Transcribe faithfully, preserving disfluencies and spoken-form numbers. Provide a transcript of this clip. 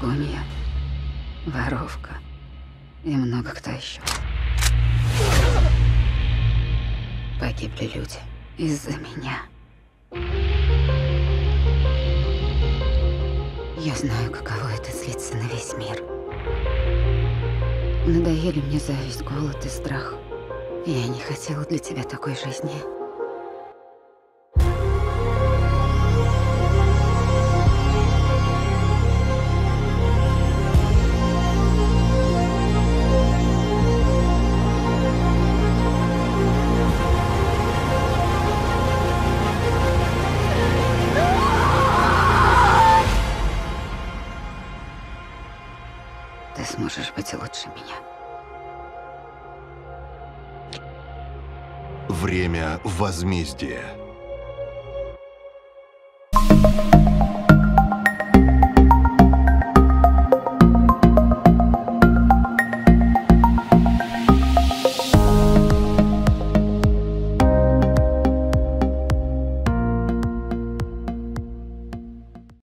лгунья, воровка и много кто еще. Погибли люди из-за меня. Я знаю, каково это злиться на весь мир. Надоели мне зависть, голод и страх. Я не хотела для тебя такой жизни. Ты сможешь быть лучше меня. Время возмездия.